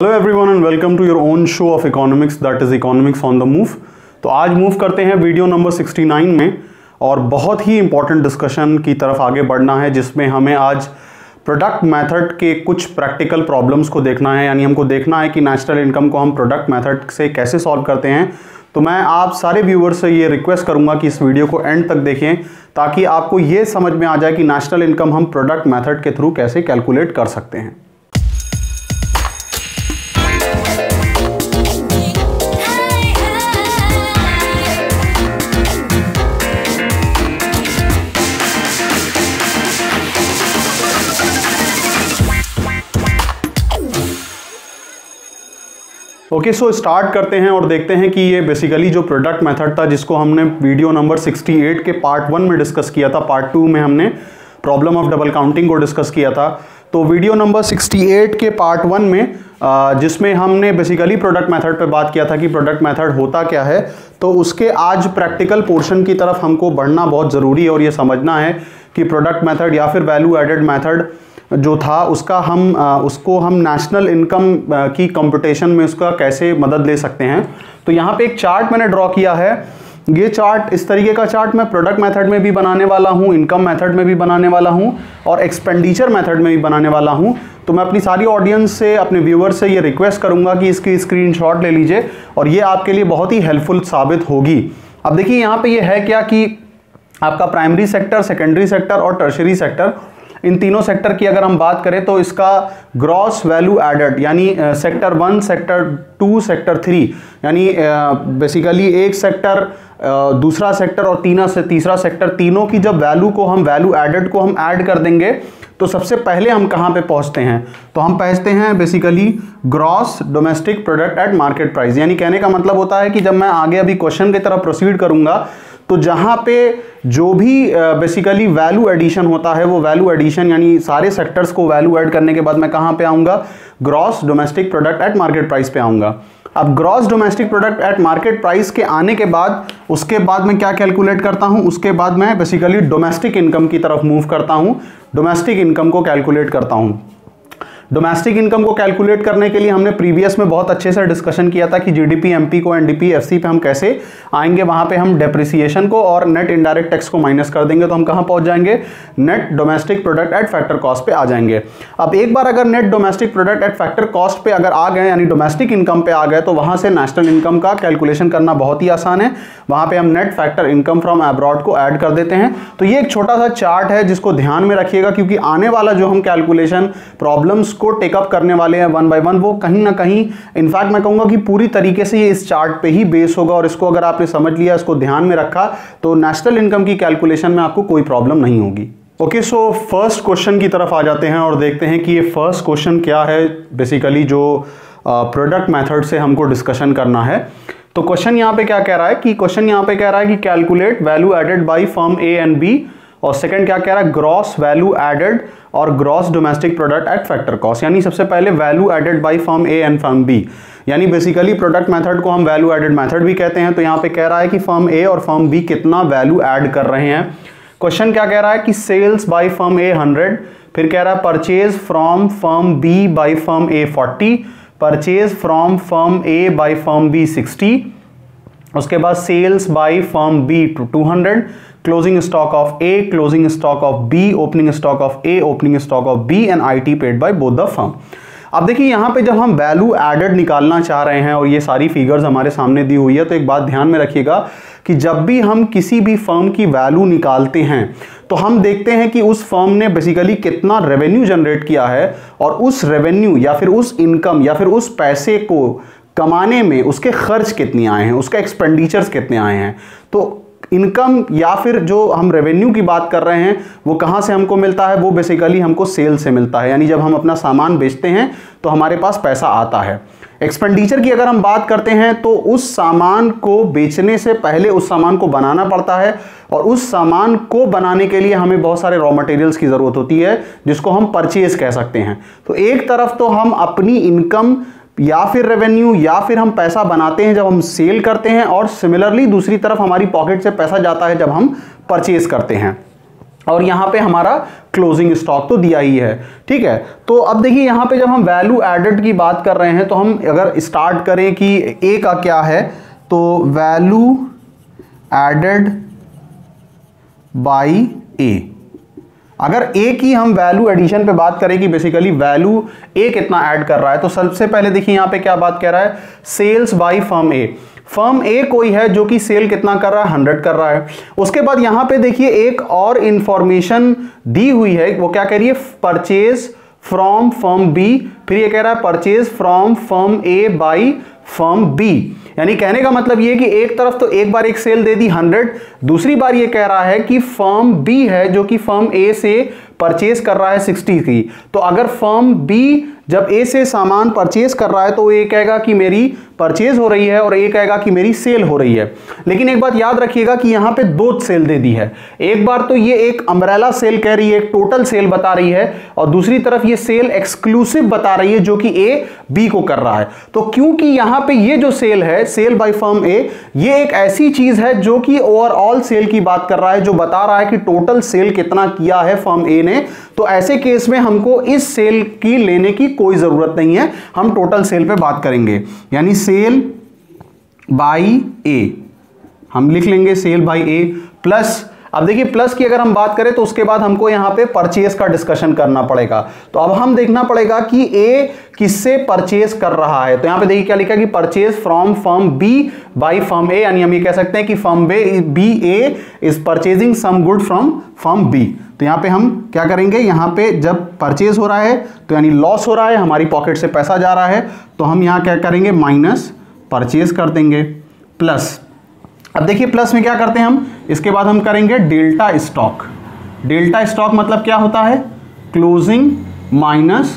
Hello everyone and welcome to your own show of economics that is economics on the move. तो आज move करते हैं video number 69 में और बहुत ही इंपॉर्टेंट डिस्कशन की तरफ आगे बढ़ना है, जिसमें हमें आज प्रोडक्ट मेथड के कुछ प्रैक्टिकल प्रॉब्लम्स को देखना है। यानी हमको देखना है कि नेशनल इनकम को हम प्रोडक्ट मेथड से कैसे सॉल्व करते हैं। तो मैं आप सारे व्यूअर्स से ये रिक्वेस्ट करूंगा कि इस वीडियो को एंड तक देखें, ताकि आपको ये समझ में आ जाए कि नेशनल इनकम हम प्रोडक्ट मेथड के थ्रू कैसे कैलकुलेट कर सकते हैं। ओके, सो स्टार्ट करते हैं और देखते हैं कि ये बेसिकली जो प्रोडक्ट मेथड था, जिसको हमने वीडियो नंबर 68 के पार्ट 1 में डिस्कस किया था, पार्ट 2 में हमने प्रॉब्लम ऑफ डबल काउंटिंग को डिस्कस किया था। तो वीडियो नंबर 68 के पार्ट 1 में जिसमें हमने बेसिकली प्रोडक्ट मेथड पे बात किया था कि प्रोडक्ट मेथड होता क्या है, तो उसके आज प्रैक्टिकल पोर्शन की तरफ हमको बढ़ना बहुत ज़रूरी है और ये समझना है कि प्रोडक्ट मेथड या फिर वैल्यू एडेड मेथड जो था उसको हम नेशनल इनकम की कंप्यूटेशन में उसका कैसे मदद ले सकते हैं। तो यहाँ पे एक चार्ट मैंने ड्रॉ किया है। ये चार्ट, इस तरीके का चार्ट मैं प्रोडक्ट मेथड में भी बनाने वाला हूँ, इनकम मेथड में भी बनाने वाला हूँ और एक्सपेंडिचर मेथड में भी बनाने वाला हूँ। तो मैं अपनी सारी ऑडियंस से, अपने व्यूअर्स से ये रिक्वेस्ट करूँगा कि इसकी स्क्रीनशॉट ले लीजिए और ये आपके लिए बहुत ही हेल्पफुल साबित होगी। अब देखिए यहाँ पे ये है क्या कि आपका प्राइमरी सेक्टर, सेकेंडरी सेक्टर और टर्शरी सेक्टर, इन तीनों सेक्टर की अगर हम बात करें तो इसका ग्रॉस वैल्यू एडेड यानी सेक्टर 1, सेक्टर 2, सेक्टर 3 यानी बेसिकली एक सेक्टर, दूसरा सेक्टर और तीसरा सेक्टर, तीनों की जब वैल्यू को हम वैल्यू एडेड को हम ऐड कर देंगे तो सबसे पहले हम कहाँ पे पहुँचते हैं, तो हम पहुँचते हैं basically gross domestic product at market price. यानी कहने का मतलब होता है कि जब मैं आगे अभी क्वेश्चन की तरफ प्रोसीड करूँगा तो जहाँ पे जो भी बेसिकली वैल्यू एडिशन होता है, वो वैल्यू एडिशन यानी सारे सेक्टर्स को वैल्यू ऐड करने के बाद मैं कहाँ पे आऊँगा, gross domestic product at market price पे आऊँगा। अब gross domestic product at market price के आने के बाद उसके बाद मैं क्या कैलकुलेट करता हूँ, उसके बाद मैं बेसिकली डोमेस्टिक इनकम की तरफ मूव करता हूँ, डोमेस्टिक इनकम को कैलकुलेट करता हूँ। डोमेस्टिक इनकम को कैलकुलेट करने के लिए हमने प्रीवियस में बहुत अच्छे से डिस्कशन किया था कि जीडीपी, एमपी को एनडीपी, एफसी पे हम कैसे आएंगे। वहां पे हम डेप्रिसिएशन को और नेट इनडायरेक्ट टैक्स को माइनस कर देंगे तो हम कहां पहुंच जाएंगे, net domestic product at factor cost पे आ जाएंगे। अब एक बार अगर net domestic product at factor cost पे अगर आ गए यानी डोमेस्टिक इनकम पे आ गए, तो वहां से नेशनल इनकम का कैलकुलेशन करना बहुत ही आसान है। वहां पे हम net factor income from abroad को ऐड कर देते हैं। तो ये एक छोटा सा चार्ट है जिसको ध्यान में रखिएगा, क्योंकि आने वाला जो हम कैलकुलेशन प्रॉब्लम्स को टेकअप करने वाले हैं वन बाय वन, वो कहीं ना कहीं, इनफैक्ट मैं कहूंगा कि पूरी तरीके से ये इस चार्ट पे ही बेस होगा। और इसको अगर आपने समझ लिया, इसको ध्यान में रखा, तो नेशनल इनकम की कैलकुलेशन में आपको कोई प्रॉब्लम नहीं होगी। ओके, सो फर्स्ट क्वेश्चन की तरफ आ जाते हैं और देखते हैं कि ये फर्स्ट क्वेश्चन क्या है बेसिकली जो प्रोडक्ट मेथड से हमको डिस्कशन करना है। तो क्वेश्चन यहाँ पे क्या कह रहा है कि calculate value added by firm A and B, और सेकंड क्या कह रहा है, ग्रॉस वैल्यू एडेड और gross domestic product at factor cost. यानी सबसे पहले value added by firm A and firm B, यानी बेसिकली प्रोडक्ट मेथड को हम वैल्यू एडेड मेथड भी कहते हैं। तो यहाँ पे कह रहा है कि फर्म ए और फर्म बी कितना वैल्यू ऐड कर रहे हैं। क्वेश्चन क्या कह रहा है कि सेल्स बाय फर्म ए 100, फिर कह रहा है purchase from firm B by firm A 40, purchase from firm A by firm B 60, उसके बाद sales by firm B 200, closing stock of A, closing stock of B, opening stock of A, opening stock of B and IT paid by both the firm. अब देखिए यहाँ पे जब हम value added निकालना चाह रहे हैं और ये सारी फिगर्स हमारे सामने दी हुई है, तो एक बात ध्यान में रखिएगा कि जब भी हम किसी भी फर्म की वैल्यू निकालते हैं तो हम देखते हैं कि उस फर्म ने बेसिकली कितना रेवेन्यू जनरेट किया है और उस रेवेन्यू या फिर उस इनकम या फिर उस पैसे को कमाने में उसके खर्च कितने आए हैं, उसके एक्सपेंडिचर्स कितने आए हैं। तो इनकम या फिर जो हम रेवेन्यू की बात कर रहे हैं वो कहाँ से हमको मिलता है, वो बेसिकली हमको सेल से मिलता है। यानी जब हम अपना सामान बेचते हैं तो हमारे पास पैसा आता है। एक्सपेंडिचर की अगर हम बात करते हैं तो उस सामान को बेचने से पहले उस सामान को बनाना पड़ता है और उस सामान को बनाने के लिए हमें बहुत सारे रॉ मटेरियल्स की ज़रूरत होती है, जिसको हम परचेज कह सकते हैं। तो एक तरफ तो हम अपनी इनकम या फिर रेवेन्यू या फिर हम पैसा बनाते हैं जब हम सेल करते हैं, और सिमिलरली दूसरी तरफ हमारी पॉकेट से पैसा जाता है जब हम परचेज करते हैं। और यहां पे हमारा क्लोजिंग स्टॉक तो दिया ही है, ठीक है। तो अब देखिए यहां पे जब हम वैल्यू एडेड की बात कर रहे हैं तो हम अगर स्टार्ट करें कि ए का क्या है, तो वैल्यू एडेड बाई ए। अगर ए की हम वैल्यू एडिशन पे बात करें कि बेसिकली वैल्यू ए कितना ऐड कर रहा है, तो सबसे पहले देखिए यहां पे क्या बात कह रहा है, sales by firm A. Firm A कोई है जो कि सेल कितना कर रहा है, 100 कर रहा है। उसके बाद यहां पे देखिए एक और इंफॉर्मेशन दी हुई है, वो क्या कह रही है, परचेज फ्रॉम फर्म बी, फिर ये कह रहा है purchase from firm A by firm B. यानी कहने का मतलब ये कि एक तरफ तो एक बार एक सेल दे दी 100, दूसरी बार ये कह रहा है कि फर्म बी है जो कि फर्म ए से परचेज कर रहा है 60 की। तो अगर फर्म बी जब ए से सामान परचेज कर रहा है तो ये कहेगा कि मेरी परचेज हो रही है और ये कहेगा कि मेरी सेल हो रही है। लेकिन एक बात याद रखिएगा कि यहां पे दो सेल दे दी है, एक बार तो ये एक अम्ब्रेला सेल कह रही है, एक टोटल सेल बता रही है, और दूसरी तरफ ये सेल एक्सक्लूसिव बता रही है जो कि ए बी को कर रहा है। तो क्योंकि यहां पे ये जो सेल है, सेल बाय फर्म ए, ये एक ऐसी चीज है जो कि ओवरऑल सेल की बात कर रहा है, जो बता रहा है कि टोटल सेल कितना किया है फर्म ए ने। तो ऐसे केस में हमको इस सेल की लेने की कोई जरूरत नहीं है, हम टोटल सेल पे बात करेंगे, यानी सेल बाई ए हम लिख लेंगे, सेल बाई ए प्लस। अब देखिए प्लस की अगर हम बात करें तो उसके बाद हमको यहां पे परचेज का डिस्कशन करना पड़ेगा। तो अब हम देखना पड़ेगा कि ए किससे परचेज कर रहा है। तो यहां पे देखिए क्या लिखा है कि purchase from firm B by firm A, यानी हम ये कह सकते हैं कि firm B A is purchasing some good from firm B. तो यहां पे हम क्या करेंगे, यहां पे जब परचेज हो रहा है तो यानी लॉस हो रहा है, हमारी पॉकेट से पैसा जा रहा है, तो हम यहां क्या करेंगे, माइनस परचेज कर देंगे, प्लस। अब देखिए प्लस में क्या करते हैं हम, इसके बाद हम करेंगे डेल्टा स्टॉक। डेल्टा स्टॉक मतलब क्या होता है, क्लोजिंग माइनस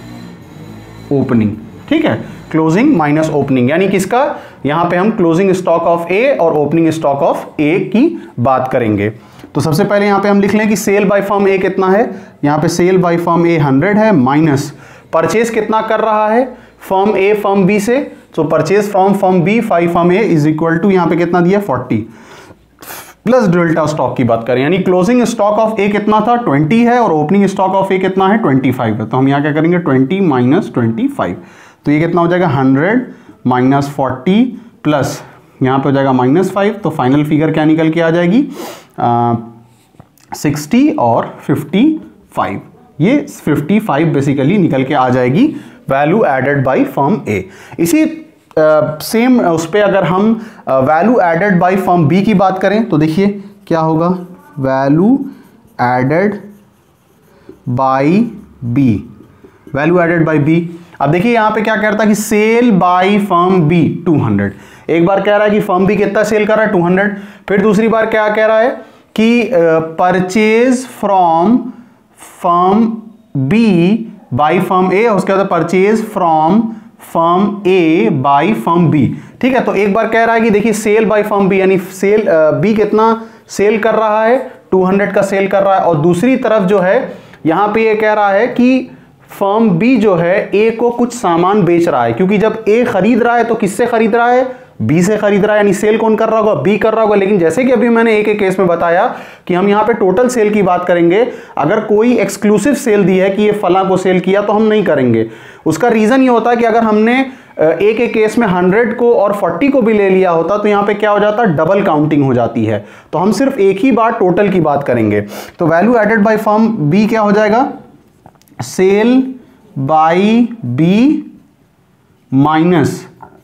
ओपनिंग, ठीक है, क्लोजिंग माइनस ओपनिंग, यानी किसका, यहां पे हम क्लोजिंग स्टॉक ऑफ ए और ओपनिंग स्टॉक ऑफ ए की बात करेंगे। तो सबसे पहले यहां पे हम लिख लें कि सेल बाय फर्म ए कितना है, यहां पे सेल बाय फर्म ए 100 है, माइनस परचेज कितना कर रहा है फर्म ए फर्म बी से, तो purchase from firm B 5 firm A is equal to यहां पे कितना दिया 40, प्लस डेल्टा स्टॉक की बात करें, यानी क्लोजिंग स्टॉक ऑफ ए कितना था 20 है और ओपनिंग स्टॉक ऑफ ए कितना है 25 है। तो हम यहां क्या करेंगे 20 माइनस 25, तो ये कितना हो जाएगा 100 माइनस 40 प्लस यहां पे हो जाएगा -5। तो फाइनल फिगर क्या निकल के आ जाएगी 60 और 55, ये 55 बेसिकली निकल के आ जाएगी value added by firm A. इसी सेम उस पे अगर हम value added by firm B की बात करें तो देखिए क्या होगा, value added by B, value added by B. अब देखिए यहां पे क्या कहता है कि सेल बाय फर्म बी 200, एक बार कह रहा है कि फर्म बी कितना सेल कर रहा है 200, फिर दूसरी बार क्या कह रहा है कि purchase from firm B by firm A, उसके बाद purchase from firm A by firm B, ठीक है। तो एक बार कह रहा है कि देखिए सेल बाई फर्म बी, यानी सेल बी कितना सेल कर रहा है 200 का सेल कर रहा है, और दूसरी तरफ जो है यहां पे ये कह रहा है कि फर्म बी जो है ए को कुछ सामान बेच रहा है, क्योंकि जब ए खरीद रहा है तो किससे खरीद रहा है, बी से खरीद रहा है, यानी सेल कौन कर रहा होगा, बी कर रहा होगा। लेकिन जैसे कि अभी मैंने एक केस में बताया कि हम यहां पे टोटल सेल की बात करेंगे, अगर कोई एक्सक्लूसिव सेल दी है कि ये फला को सेल किया तो हम नहीं करेंगे। उसका रीजन ये होता है कि अगर हमने एक केस में 100 को और 40 को भी ले लिया होता तो यहां पे क्या हो जाता, डबल काउंटिंग हो जाती है। तो हम सिर्फ एक ही बार टोटल की बात करेंगे। तो value added by firm B क्या हो जाएगा, sale by B minus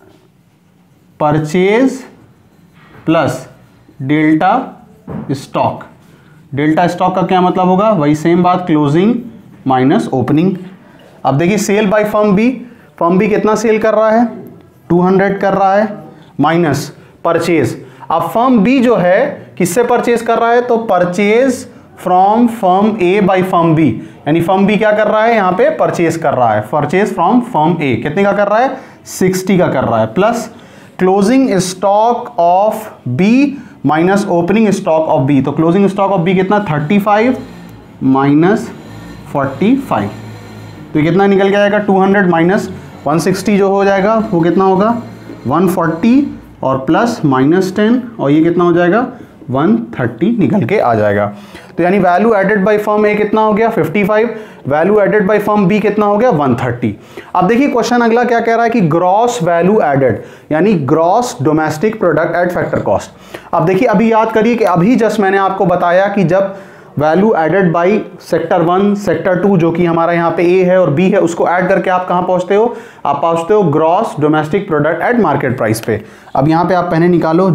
purchase plus delta stock. Delta stock का क्या मतलब होगा, वही सेम बात, क्लोजिंग माइनस ओपनिंग। अब देखिए सेल बाय फर्म बी कितना सेल कर रहा है 200 कर रहा है, माइनस परचेज। अब फर्म बी जो है किससे परचेज कर रहा है, तो purchase from firm A by firm B, यानी फर्म बी क्या कर रहा है यहां पे परचेज कर रहा है, परचेज फ्रॉम फर्म ए कितने का कर रहा है 60 का कर रहा है, plus closing stock of B minus opening stock of B. तो क्लोजिंग स्टॉक ऑफ बी कितना 35 माइनस 45, तो ये कितना निकल के आएगा 200 माइनस 160 जो हो जाएगा वो कितना होगा 140 और प्लस -10 और ये कितना हो जाएगा 130 निकल के आ जाएगा। तो यानी value added by firm A कितना हो गया 55, value added by firm B कितना हो गया 130। अब देखिए क्वेश्चन अगला क्या कह रहा है कि ग्रॉस वैल्यू एडेड यानी gross domestic product at factor cost. अब देखिए अभी याद करिए कि अभी जस्ट मैंने आपको बताया कि जब value added by sector 1 sector 2 जो कि हमारा यहाँ पे ए है और बी है उसको ऐड करके आप कहाँ पहुँचते हो, आप पहुँचते हो gross domestic product at market price पे। अब यहाँ पे आप पहले निकालो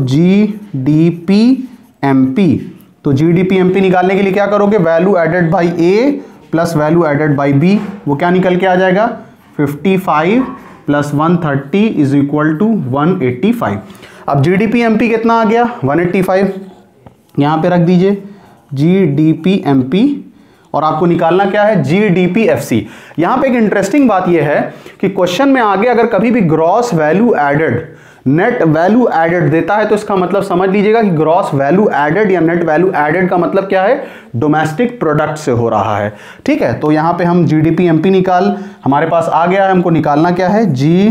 GDP-MP, तो GDP-MP निकालने के लिए क्या करोगे, value added by A plus value added by B, वो क्या निकल के आ जाएगा 55 प्लस 130 इज इक्वल टू 185। अब GDP-MP कितना आ गया 185, यहाँ पे रख दीजिए GDP-MP और आपको निकालना क्या है GDP-FC। यहां पे एक इंटरेस्टिंग बात यह है कि क्वेश्चन में आगे अगर कभी भी gross value added net value added देता है तो इसका मतलब समझ लीजिएगा कि ग्रॉस वैल्यू एडेड या नेट वैल्यू एडेड का मतलब क्या है, डोमेस्टिक प्रोडक्ट से हो रहा है। ठीक है, तो यहां पे हम GDP-MP निकाल हमारे पास आ गया है, हमको निकालना क्या है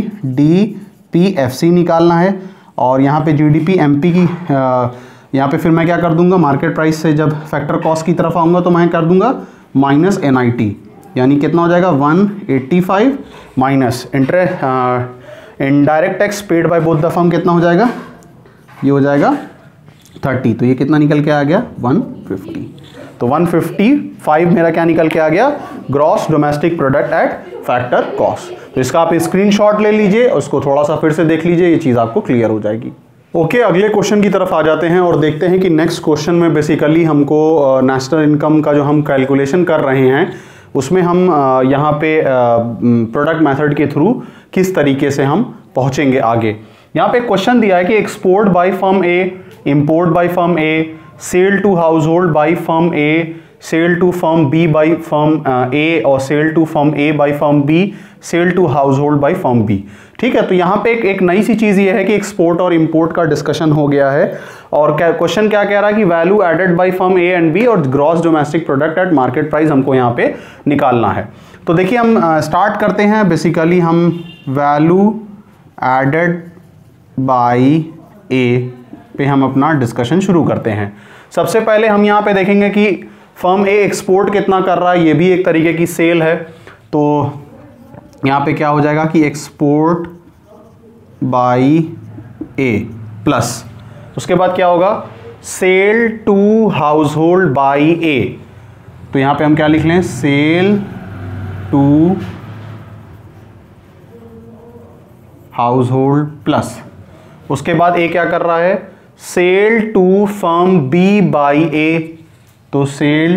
GDP-FC निकालना है। और यहाँ पे GDP-MP की यहाँ पे फिर मैं क्या कर दूंगा, मार्केट प्राइस से जब फैक्टर कॉस्ट की तरफ आऊंगा तो मैं कर दूंगा माइनस NIT, यानी कितना हो जाएगा 185 minus indirect tax paid by both the firm कितना हो जाएगा, ये हो जाएगा 30, तो ये कितना निकल के आ गया 150। तो 155 मेरा क्या निकल के आ गया, gross domestic product at factor cost. तो इसका आप स्क्रीनशॉट ले लीजिए, उसको थोड़ा सा फिर से देख लीजिए, ये चीज़ आपको क्लियर हो जाएगी। ओके, अगले क्वेश्चन की तरफ आ जाते हैं और देखते हैं कि नेक्स्ट क्वेश्चन में बेसिकली हमको नेशनल इनकम का जो हम कैलकुलेशन कर रहे हैं उसमें हम यहाँ पे प्रोडक्ट मेथड के थ्रू किस तरीके से हम पहुँचेंगे आगे। यहाँ पे क्वेश्चन दिया है कि export by firm A, import by firm A, sale to household by firm A, sale to firm B by firm A और sale to firm A by firm B, sale to household by firm B. ठीक है, तो यहाँ पे एक नई सी चीज़ ये है कि एक्सपोर्ट और इंपोर्ट का डिस्कशन हो गया है और क्वेश्चन क्या कह रहा है कि value added by firm A and B और gross domestic product at market price हमको यहाँ पे निकालना है। तो देखिए हम स्टार्ट करते हैं, बेसिकली हम वैल्यू एडेड बाय ए पे हम अपना डिस्कशन शुरू करते हैं। सबसे पहले हम यहाँ पे देखेंगे कि फर्म ए एक्सपोर्ट कितना कर रहा है, ये भी एक तरीके की सेल है। तो यहाँ पे क्या हो जाएगा कि एक्सपोर्ट बाय ए प्लस उसके बाद क्या होगा sale to household by A. तो यहाँ पे हम क्या लिख लें, sale to household plus उसके बाद ए क्या कर रहा है, sale to firm B by A. तो सेल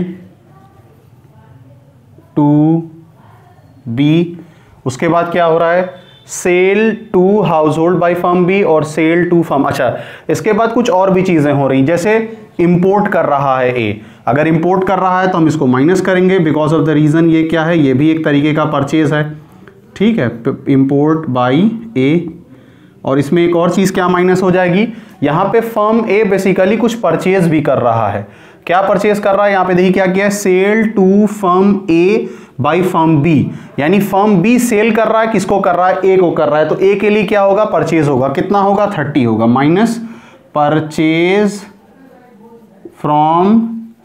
टू बी, उसके बाद क्या हो रहा है, sale to household by firm B और सेल टू फर्म। अच्छा, इसके बाद कुछ और भी चीजें हो रही, जैसे इंपोर्ट कर रहा है ए। अगर इंपोर्ट कर रहा है तो हम इसको माइनस करेंगे बिकॉज ऑफ द रीजन ये क्या है, ये भी एक तरीके का परचेज है। ठीक है, इंपोर्ट बाई ए। और इसमें एक और चीज क्या माइनस हो जाएगी, यहां पे फर्म ए बेसिकली कुछ परचेज भी कर रहा है। क्या परचेज कर रहा है, यहां पे देखिए क्या किया है, sale to firm A by firm B, यानी फर्म बी सेल कर रहा है, किसको कर रहा है, ए को कर रहा है। तो ए के लिए क्या होगा, परचेज होगा, कितना होगा 30 होगा, माइनस परचेज फ्रॉम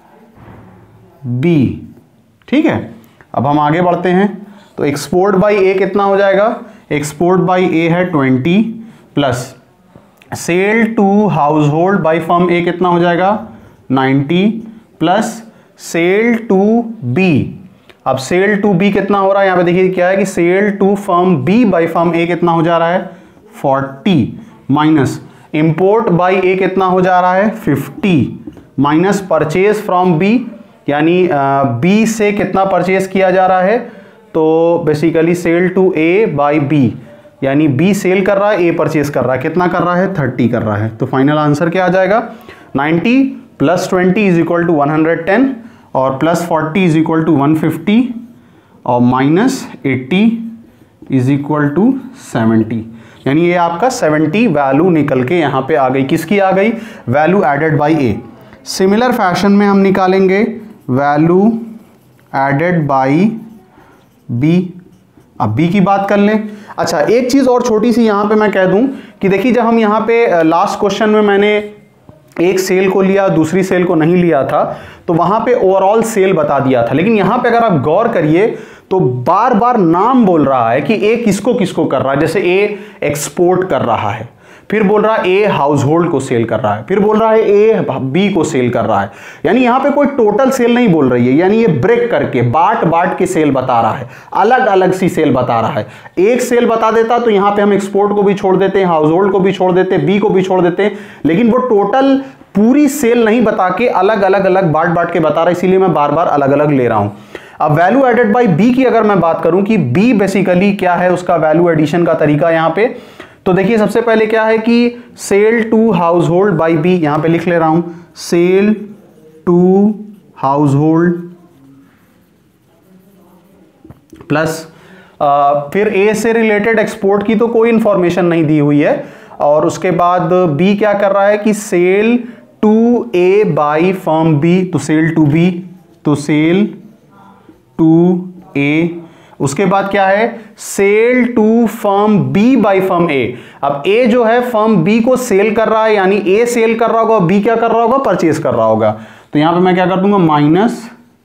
बी। ठीक है, अब हम आगे बढ़ते हैं। तो एक्सपोर्ट बाई ए कितना हो जाएगा, एक्सपोर्ट बाई ए है 20 plus sale to household by firm A कितना हो जाएगा 90 प्लस सेल टू बी। अब सेल टू बी कितना हो रहा है, यहां पे देखिए क्या है कि sale to firm B by firm A कितना हो जा रहा है 40 माइनस इंपोर्ट बाई ए कितना हो जा रहा है 50 माइनस परचेज फ्रॉम बी, यानी बी से कितना परचेज किया जा रहा है, तो basically sale to A by B, यानी बी सेल कर रहा है, ए परचेज कर रहा है, कितना कर रहा है 30 कर रहा है। तो फाइनल आंसर क्या आ जाएगा 90 प्लस 20 इज इक्वल टू 110 और प्लस 40 इज इक्वल टू 150 और माइनस 80 इज इक्वल टू 70, यानी ये आपका 70 वैल्यू निकल के यहाँ पे आ गई। किसकी आ गई, value added by A. Similar fashion में हम निकालेंगे वैल्यू एडेड बाई बी। अब बी की बात कर लें। अच्छा, एक चीज़ और छोटी सी यहाँ पे मैं कह दूँ कि देखिए जब हम यहाँ पे लास्ट क्वेश्चन में मैंने एक सेल को लिया दूसरी सेल को नहीं लिया था, तो वहां पे ओवरऑल सेल बता दिया था। लेकिन यहां पे अगर आप गौर करिए तो बार बार नाम बोल रहा है कि ए किसको किसको कर रहा है। जैसे ए एक्सपोर्ट कर रहा है, फिर बोल रहा है ए हाउस होल्ड को सेल कर रहा है, फिर बोल रहा है ए बी को सेल कर रहा है। यानी यहां पे कोई टोटल सेल नहीं बोल रही है, यानी ये ब्रेक करके बांट बांट के सेल बता रहा है, अलग अलग सी सेल बता रहा है। एक सेल बता देता तो यहां पे हम एक्सपोर्ट को भी छोड़ देते, हाउस होल्ड को भी छोड़ देते, बी को भी छोड़ देते, लेकिन वो टोटल पूरी सेल नहीं बता के अलग अलग बांट बांट के बता रहा है, इसीलिए मैं बार बार अलग अलग ले रहा हूं। अब वैल्यू एडेड बाय बी की अगर मैं बात करूं कि बी बेसिकली क्या है, उसका वैल्यू एडिशन का तरीका यहां पे, तो देखिए सबसे पहले क्या है कि sale to household by B, यहां पे लिख ले रहा हूं sale to household plus फिर ए से रिलेटेड एक्सपोर्ट की तो कोई इंफॉर्मेशन नहीं दी हुई है, और उसके बाद बी क्या कर रहा है कि sale to A by firm B, तो सेल टू बी, तो सेल टू ए। उसके बाद क्या है sale to firm B by firm A. अब ए जो है फर्म बी को सेल कर रहा है, यानी ए सेल कर रहा होगा, बी क्या कर रहा होगा, परचेज कर रहा होगा। तो यहां पे मैं क्या कर दूंगा माइनस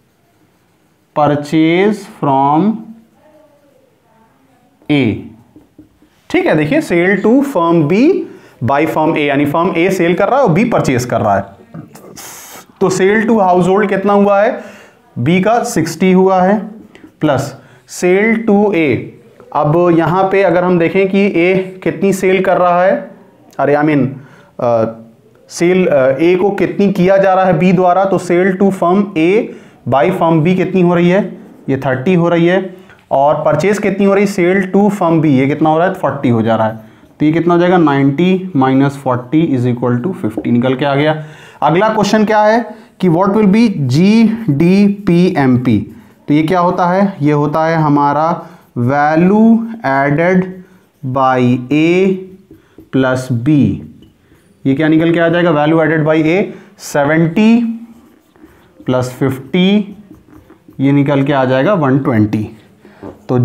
परचेज फ्रॉम ए। ठीक है, देखिए sale to firm B by firm A, यानी फर्म ए सेल कर रहा है और बी परचेज कर रहा है। तो सेल टू हाउस होल्ड कितना हुआ है, बी का 60 हुआ है, प्लस सेल टू ए। अब यहां पे अगर हम देखें कि ए कितनी सेल कर रहा है, अरे आई मीन सेल ए को कितनी किया जा रहा है बी द्वारा, तो sale to firm A by firm B कितनी हो रही है, ये 30 हो रही है, और परचेज कितनी हो रही है सेल टू फर्म बी, ये कितना हो रहा है 40 हो जा रहा है। तो ये कितना हो जाएगा 90 माइनस 40 इज इक्वल टू 50 निकल के आ गया। अगला क्वेश्चन क्या है कि व्हाट विल बी GDP-MP। तो ये क्या होता है, ये होता है हमारा value added by A plus B. ये क्या निकल के आ जाएगा value added by A 70 plus 50, ये निकल के आ जाएगा 120। तो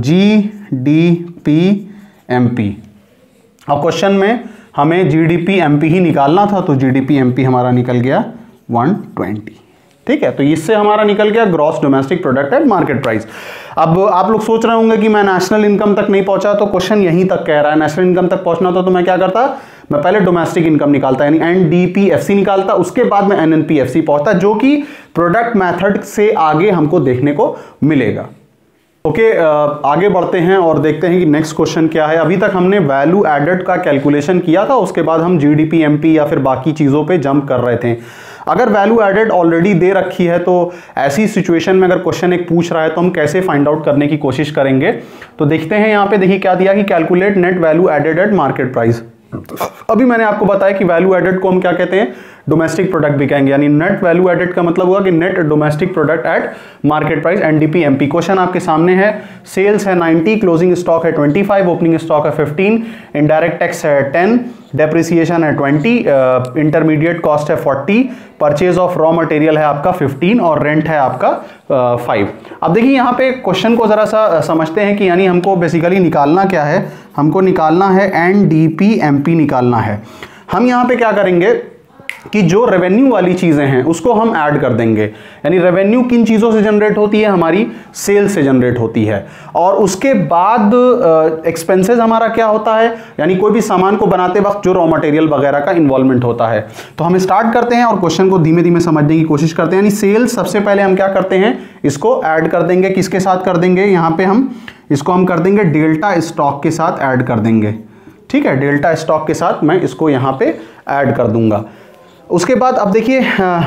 GDP-MP। अब क्वेश्चन में हमें GDP-MP ही निकालना था, तो GDP-MP हमारा निकल गया 120। ठीक है, तो इससे हमारा निकल गया gross domestic product at market price. अब आप लोग सोच रहे होंगे कि मैं नेशनल इनकम तक नहीं पहुंचा, तो क्वेश्चन यहीं तक कह रहा है नेशनल इनकम तक पहुंचना था, तो मैं क्या करता, मैं पहले डोमेस्टिक इनकम निकालता, यानी NDPFC निकालता, उसके बाद में NNPFC पहुंचता, जो कि प्रोडक्ट मेथड से आगे हमको देखने को मिलेगा। ओके, आगे बढ़ते हैं और देखते हैं कि नेक्स्ट क्वेश्चन क्या है। अभी तक हमने वैल्यू एडेड का कैलकुलेशन किया था, उसके बाद हम GDP-MP या फिर बाकी चीज़ों पे जंप कर रहे थे। अगर वैल्यू एडेड ऑलरेडी दे रखी है, तो ऐसी सिचुएशन में अगर क्वेश्चन एक पूछ रहा है तो हम कैसे फाइंड आउट करने की कोशिश करेंगे। तो देखते हैं यहाँ पे, देखिए क्या दिया कि calculate net value added at market price. अभी मैंने आपको बताया कि वैल्यू एडेड को हम क्या कहते हैं, डोमेस्टिक प्रोडक्ट भी कहेंगे, यानी नेट वैल्यू एडेड का मतलब हुआ कि net domestic product at market price NDP-MP। Question आपके सामने है, सेल्स है 90, क्लोजिंग स्टॉक है 25, ओपनिंग स्टॉक है 15, इनडायरेक्ट टैक्स है 10, डेप्रिसिएशन है 20, इंटरमीडिएट कॉस्ट है 40, परचेज ऑफ रॉ मटेरियल है आपका 15 और रेंट है आपका 5। अब देखिए यहाँ पे क्वेश्चन को जरा सा समझते हैं कि यानी हमको बेसिकली निकालना क्या है, हमको निकालना है NDP-MP निकालना है। हम यहाँ पे क्या करेंगे कि जो रेवेन्यू वाली चीजें हैं उसको हम ऐड कर देंगे, यानी रेवेन्यू किन चीजों से जनरेट होती है, हमारी सेल से जनरेट होती है, और उसके बाद एक्सपेंसेस हमारा क्या होता है, यानी कोई भी सामान को बनाते वक्त जो रॉ मटेरियल वगैरह का इन्वॉल्वमेंट होता है। तो हम स्टार्ट करते हैं और क्वेश्चन को धीमे धीमे समझने की कोशिश करते हैं। यानी सेल्स सबसे पहले हम क्या करते हैं, इसको ऐड कर देंगे, किसके साथ कर देंगे, यहाँ पे हम इसको हम कर देंगे डेल्टा स्टॉक के साथ ऐड कर देंगे। ठीक है, डेल्टा स्टॉक के साथ मैं इसको यहाँ पे ऐड कर दूंगा। उसके बाद अब देखिए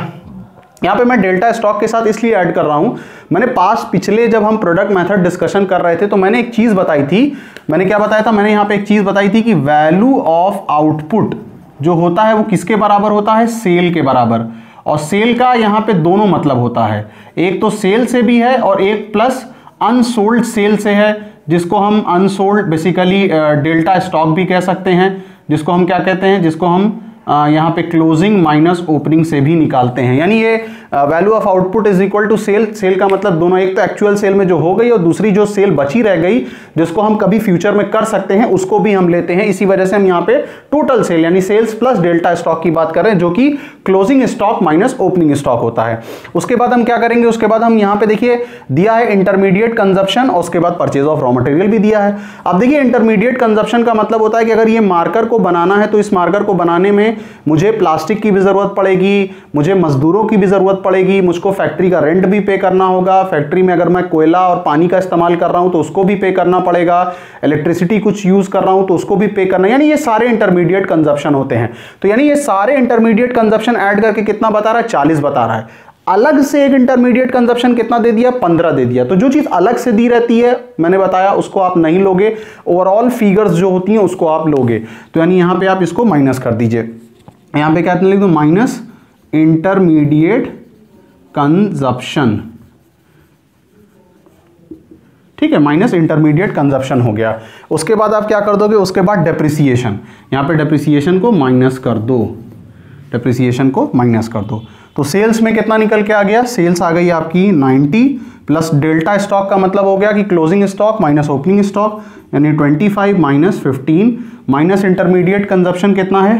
यहाँ पे मैं डेल्टा स्टॉक के साथ इसलिए ऐड कर रहा हूँ, मैंने पिछले जब हम प्रोडक्ट मेथड डिस्कशन कर रहे थे तो मैंने एक चीज़ बताई थी, मैंने क्या बताया था, मैंने यहाँ पे एक चीज़ बताई थी कि वैल्यू ऑफ आउटपुट जो होता है वो किसके बराबर होता है, सेल के बराबर। और सेल का यहाँ पे दोनों मतलब होता है, एक तो सेल से भी है और एक प्लस अनसोल्ड सेल से है, जिसको हम अनसोल्ड बेसिकली डेल्टा स्टॉक भी कह सकते हैं, जिसको हम क्या कहते हैं, जिसको हम यहाँ पे क्लोजिंग माइनस ओपनिंग से भी निकालते हैं। यानी ये value of output is equal to sale. Sale का मतलब दोनों, एक तो एक्चुअल सेल में जो हो गई और दूसरी जो सेल बची रह गई जिसको हम कभी फ्यूचर में कर सकते हैं उसको भी हम लेते हैं। इसी वजह से हम यहाँ पे टोटल सेल यानी सेल्स प्लस डेल्टा स्टॉक की बात कर रहे हैं, जो कि closing stock minus opening stock होता है। उसके बाद हम क्या करेंगे, उसके बाद हम यहाँ पे देखिए दिया है इंटरमीडिएट कंजप्शन और उसके बाद परचेज ऑफ रॉ मटेरियल भी दिया है। अब देखिए इंटरमीडिएट कंजप्शन का मतलब होता है कि अगर ये मार्कर को बनाना है तो इस मार्कर को बनाने में मुझे प्लास्टिक की भी जरूरत पड़ेगी, मुझे मजदूरों की भी जरूरत पड़ेगी, मुझको फैक्ट्री का रेंट भी पे करना होगा, फैक्ट्री में अगर मैं कोयला और पानी का इस्तेमाल कर रहा हूं तो उसको भी पे करना पड़ेगा, इलेक्ट्रिसिटी कुछ यूज कर रहा हूं तो उसको भी पे करना, यानी ये सारे इंटरमीडिएट कंजप्शन होते हैं। तो यानी ये सारे इंटरमीडिएट कंजप्शन ऐड करके कितना बता रहा है, 40 बता रहा है। अलग से एक इंटरमीडिएट कंजप्शन कितना दे दिया, 15 दे दिया। तो जो चीज अलग से दी रहती है मैंने बताया उसको आप नहीं लोगे, ओवरऑल फिगर्स जो होती हैं उसको आप लोगे। तो यानी यहां पे आप इसको माइनस कर दीजिए, यहां पे क्या लिख दो, माइनस इंटरमीडिएट कंजप्शन, ठीक है, माइनस इंटरमीडिएट कंजप्शन हो गया। उसके बाद आप क्या कर दोगे, उसके बाद डेप्रिसिएशन, यहां पे डेप्रिसिएशन को माइनस कर दो, डेप्रिसिएशन को माइनस कर दो। तो सेल्स में कितना निकल के आ गया, सेल्स आ गई आपकी 90 प्लस डेल्टा स्टॉक का मतलब हो गया कि closing stock minus opening stock, यानी 25 माइनस 15 माइनस इंटरमीडिएट कंजप्शन कितना है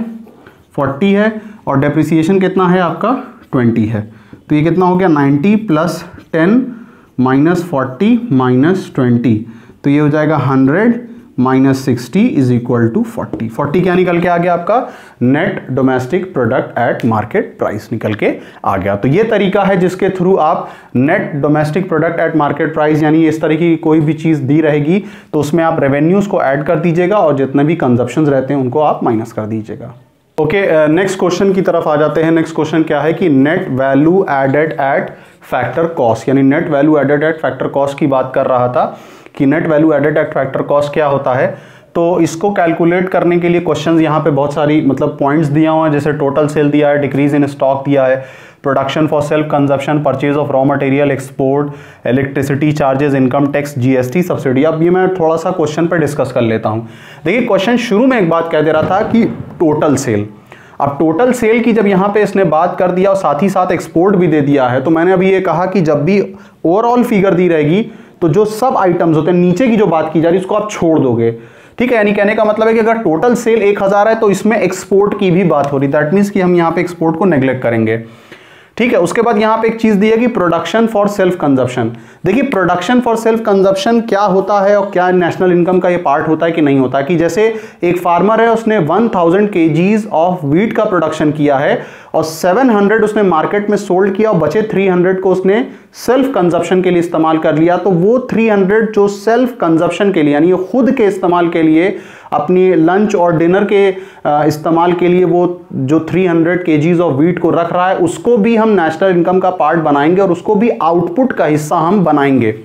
40 है और डेप्रिसिएशन कितना है आपका 20 है। तो ये कितना हो गया 90 प्लस 10 माइनस 40 माइनस 20, तो ये हो जाएगा 100 माइनस 60 इज इक्वल टू 40। 40 क्या निकल के आ गया आपका, net domestic product at market price निकल के आ गया। तो ये तरीका है जिसके थ्रू आप net domestic product at market price, यानी इस तरीके की कोई भी चीज दी रहेगी तो उसमें आप रेवेन्यूज को ऐड कर दीजिएगा और जितने भी कंजप्शन रहते हैं उनको आप माइनस कर दीजिएगा। ओके, नेक्स्ट क्वेश्चन की तरफ आ जाते हैं। नेक्स्ट क्वेश्चन क्या है कि net value added at factor cost, यानी net value added at factor cost की बात कर रहा था कि net value added at factor cost क्या होता है। तो इसको कैलकुलेट करने के लिए क्वेश्चंस यहाँ पे बहुत सारी मतलब पॉइंट्स दिया हुआ है, जैसे टोटल सेल दिया है, डिक्रीज इन स्टॉक दिया है, production for self consumption, purchase of raw material, export, electricity charges, income tax, GST, subsidy. अब ये मैं थोड़ा सा क्वेश्चन पर डिस्कस कर लेता हूँ। देखिए क्वेश्चन शुरू में एक बात कह दे रहा था कि टोटल सेल, अब टोटल सेल की जब यहाँ पे इसने बात कर दिया और साथ ही साथ एक्सपोर्ट भी दे दिया है, तो मैंने अभी ये कहा कि जब भी ओवरऑल फिगर दी रहेगी तो जो सब आइटम्स होते हैं नीचे की जो बात की जा रही है उसको आप छोड़ दोगे, ठीक है। यानी कहने का मतलब है कि अगर टोटल सेल 1000 है तो इसमें एक्सपोर्ट की भी बात हो रही, दैट मीन्स कि हम यहाँ पे एक्सपोर्ट को नेग्लेक्ट करेंगे, ठीक है। उसके बाद यहाँ पे एक चीज दी है कि प्रोडक्शन फॉर सेल्फ कंजप्शन। देखिए प्रोडक्शन फॉर सेल्फ कंजप्शन क्या होता है और क्या नेशनल इनकम का ये पार्ट होता है कि नहीं होता है, कि जैसे एक फार्मर है उसने 1000 kgs ऑफ व्हीट का प्रोडक्शन किया है और 700 उसने मार्केट में सोल्ड किया और बचे 300 को उसने सेल्फ कंजप्शन के लिए इस्तेमाल कर लिया। तो वो 300 जो सेल्फ कंजप्शन के लिए यानी खुद के इस्तेमाल के लिए, अपनी लंच और डिनर के इस्तेमाल के लिए वो जो 300 kgs ऑफ व्हीट को रख रहा है उसको भी हम नेशनल इनकम का पार्ट बनाएंगे और उसको भी आउटपुट का हिस्सा हम बनाएंगे।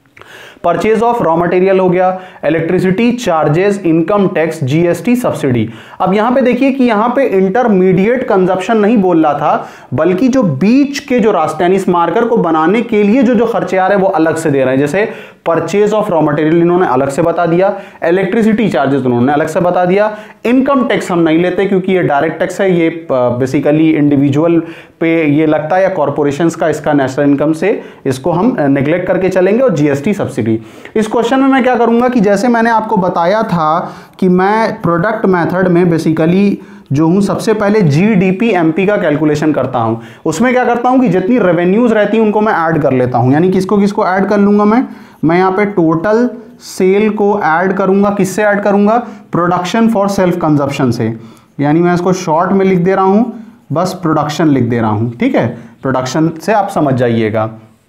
परचेज ऑफ रॉ मटेरियल हो गया, electricity charges, income tax, GST, subsidy. अब यहां पे देखिए कि यहां पे इंटरमीडिएट कंजप्शन नहीं बोल रहा था, बल्कि जो बीच के जो रास्ते यानी इस मार्कर को बनाने के लिए जो जो खर्चे आ रहे हैं वो अलग से दे रहे हैं। जैसे परचेज ऑफ रॉ मटेरियल इन्होंने अलग से बता दिया, इलेक्ट्रिसिटी चार्जेस उन्होंने अलग से बता दिया, इनकम टैक्स हम नहीं लेते क्योंकि ये डायरेक्ट टैक्स है, ये बेसिकली इंडिविजुअल पे ये लगता है या कॉर्पोरेशंस का, इसका नेशनल इनकम से इसको हम नेग्लेक्ट करके चलेंगे। और जीएसटी, सब्सिडी। इस क्वेश्चन में मैं क्या करूंगा कि जैसे मैंने आपको बताया था कि मैं प्रोडक्ट मेथड में बेसिकली जो हूं सबसे पहले जीडीपी एमपी का कैलकुलेशन करता हूं। उसमें क्या करता हूं कि जितनी रेवेन्यूज रहती हैं उनको मैं ऐड कर लेता हूं, यानी किसको किसको ऐड कर लूंगा मैं यहां पे टोटल सेल को ऐड करूंगा। किससे ऐड करूंगा, प्रोडक्शन फॉर सेल्फ कंजप्शन से, यानी मैं इसको शॉर्ट में लिख दे रहा हूं, बस प्रोडक्शन लिख दे रहा हूं, ठीक है, प्रोडक्शन से आप समझ जाइएगा।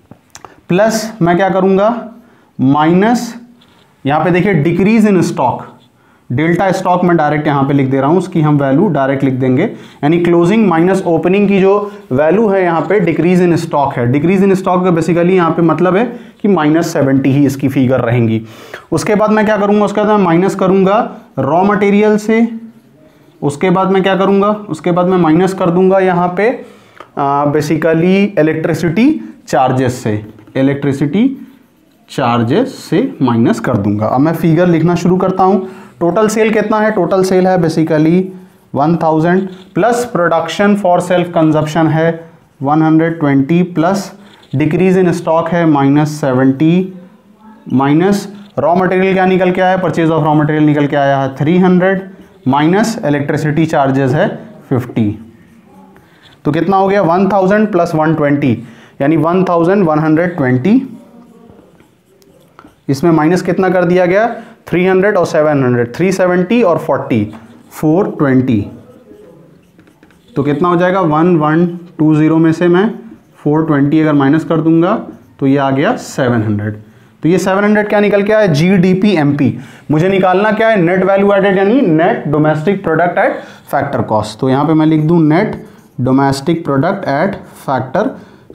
प्लस मैं क्या करूंगा, माइनस यहां पे देखिए decrease in stock, delta stock में डायरेक्ट यहां पे लिख दे रहा हूं, उसकी हम वैल्यू डायरेक्ट लिख देंगे, यानी क्लोजिंग माइनस ओपनिंग की जो वैल्यू है यहां पे डिक्रीज इन स्टॉक है। डिक्रीज इन स्टॉक का बेसिकली यहां पे मतलब है कि -70 ही इसकी फिगर रहेंगी। उसके बाद मैं क्या करूंगा, उसके बाद मैं माइनस करूंगा रॉ मटेरियल से। उसके बाद मैं क्या करूंगा, उसके बाद मैं माइनस कर दूंगा यहां पे बेसिकली इलेक्ट्रिसिटी चार्जेस से, इलेक्ट्रिसिटी चार्जेस से माइनस कर दूंगा। अब मैं फिगर लिखना शुरू करता हूं। टोटल सेल कितना है, टोटल सेल है basically 1000 plus production for self consumption है 120 प्लस डिक्रीज इन स्टॉक है -70 माइनस रॉ मटेरियल क्या निकल के आया, परचेज ऑफ रॉ मटेरियल निकल के आया है 300 माइनस इलेक्ट्रिसिटी चार्जेस है 50। तो कितना हो गया 1000 प्लस 120 यानी 1120। इसमें माइनस कितना कर दिया गया 300 और 700, 370 और 40 420। तो कितना हो जाएगा 1120 में से मैं 420 अगर माइनस कर दूंगा तो ये आ गया 700। तो ये 700 क्या निकल के आया जीडीपी एमपी। मुझे निकालना क्या है नेट वैल्यू एडेड यानी net domestic product at factor cost. तो यहां पे मैं लिख दूं net domestic product at factor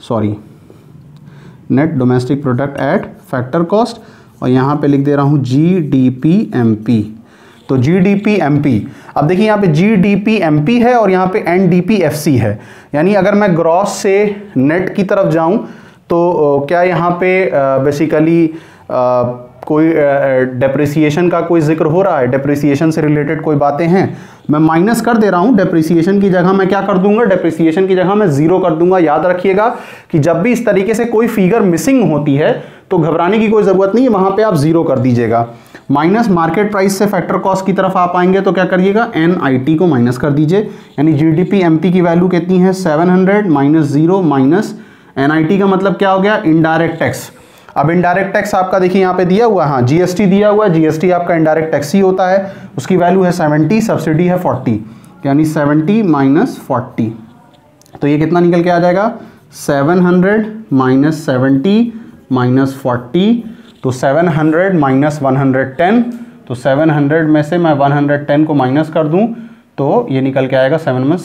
net domestic product at factor cost और यहां पे लिख दे रहा हूं जीडीपी एमपी। तो जीडीपी एमपी, अब देखिए यहाँ पे जीडीपी एमपी है और यहाँ पे एनडीपी एफसी है, यानी अगर मैं ग्रॉस से नेट की तरफ जाऊं तो क्या यहाँ पे बेसिकली कोई डेप्रिसिएशन का कोई जिक्र हो रहा है, डेप्रिसिएशन से रिलेटेड कोई बातें हैं। मैं माइनस कर दे रहा हूँ, डेप्रिसिएशन की जगह मैं क्या कर दूंगा, डेप्रिसिएशन की जगह मैं जीरो कर दूंगा। याद रखिएगा कि जब भी इस तरीके से कोई फिगर मिसिंग होती है तो घबराने की कोई ज़रूरत नहीं है, वहाँ पे आप जीरो कर दीजिएगा। माइनस मार्केट प्राइस से फैक्टर कॉस्ट की तरफ आप आएंगे तो क्या करिएगा एनआईटी को माइनस कर दीजिए, यानी जीडीपी एमपी की वैल्यू कितनी है 700 माइनस जीरो माइनस एनआईटी का मतलब क्या हो गया इनडायरेक्ट टैक्स। अब इनडायरेक्ट टैक्स आपका देखिए यहाँ पे दिया हुआ है, हाँ जीएसटी दिया हुआ है, जीएसटी आपका इनडायरेक्ट टैक्स ही होता है, उसकी वैल्यू है 70, सब्सिडी है 40, यानी 70 माइनस 40। तो ये कितना निकल के आ जाएगा 700 माइनस 70 माइनस 40, तो 700 माइनस 110, तो 700 में से मैं 110 को माइनस कर दूं तो ये निकल के आएगा 7 में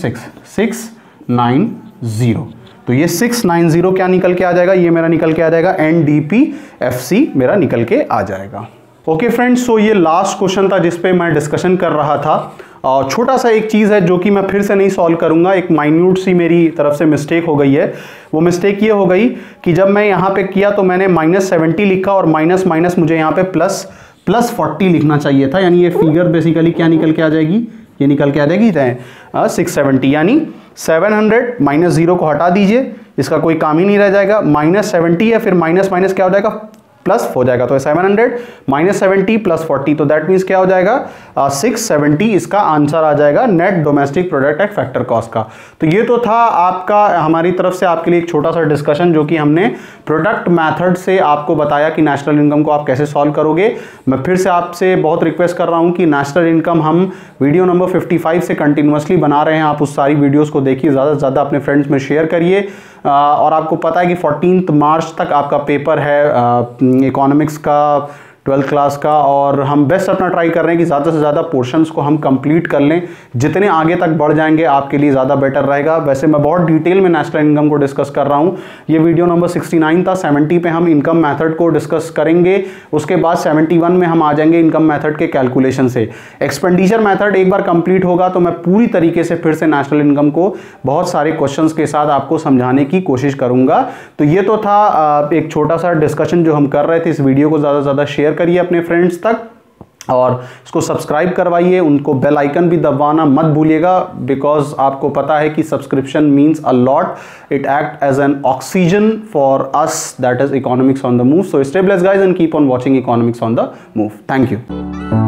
690। तो ये 690 क्या निकल के आ जाएगा, ये मेरा निकल के आ जाएगा एनडीपीएफसी मेरा निकल के आ जाएगा। ओके फ्रेंड्स, सो ये लास्ट क्वेश्चन था जिस पे मैं डिस्कशन कर रहा था। और छोटा सा एक चीज़ है जो कि मैं फिर से नहीं सॉल्व करूंगा, एक माइन्यूट सी मेरी तरफ से मिस्टेक हो गई है। वो मिस्टेक ये हो गई कि जब मैं यहाँ पे किया तो मैंने -70 लिखा और माइनस माइनस मुझे यहाँ पे प्लस 40 लिखना चाहिए था, यानी ये फिगर बेसिकली क्या निकल के आ जाएगी, ये निकल के आ जाएगी 670, यानी 700 माइनस जीरो को हटा दीजिए, इसका कोई काम ही नहीं रह जाएगा, -70 है, फिर माइनस माइनस क्या हो जाएगा प्लस हो जाएगा, तो 700 माइनस 70 प्लस 40, तो दैट मीन्स क्या हो जाएगा 670 इसका आंसर आ जाएगा net domestic product at factor cost का। तो ये तो था आपका हमारी तरफ से आपके लिए एक छोटा सा डिस्कशन जो कि हमने प्रोडक्ट मेथड से आपको बताया कि नेशनल इनकम को आप कैसे सॉल्व करोगे। मैं फिर से आपसे बहुत रिक्वेस्ट कर रहा हूँ कि नेशनल इनकम हम वीडियो नंबर 55 से कंटिन्यूसली बना रहे हैं, आप उस सारी वीडियोज़ को देखिए, ज़्यादा से ज़्यादा अपने फ्रेंड्स में शेयर करिए। और आपको पता है कि 14 मार्च तक आपका पेपर है इकोनॉमिक्स का 12th क्लास का, और हम बेस्ट अपना ट्राई कर रहे हैं कि ज़्यादा से ज़्यादा पोर्शंस को हम कंप्लीट कर लें। जितने आगे तक बढ़ जाएंगे आपके लिए ज़्यादा बेटर रहेगा। वैसे मैं बहुत डिटेल में नेशनल इनकम को डिस्कस कर रहा हूँ, ये वीडियो नंबर 69 था, 70 पे हम इनकम मेथड को डिस्कस करेंगे, उसके बाद 71 में हम आ जाएंगे इनकम मेथड के कैलकुलेशन से। एक्सपेंडिचर मेथड एक बार कंप्लीट होगा तो मैं पूरी तरीके से फिर से नेशनल इनकम को बहुत सारे क्वेश्चन के साथ आपको समझाने की कोशिश करूँगा। तो ये तो था एक छोटा सा डिस्कशन जो हम कर रहे थे। इस वीडियो को ज़्यादा से ज़्यादा शेयर करिए अपने फ्रेंड्स तक और इसको सब्सक्राइब करवाइए, उनको बेल आइकन भी दबाना मत भूलिएगा, बिकॉज आपको पता है कि subscription means a lot, it act as an oxygen for us, that is economics on the move. So stay blessed guys and keep on watching economics on the move. Thank you.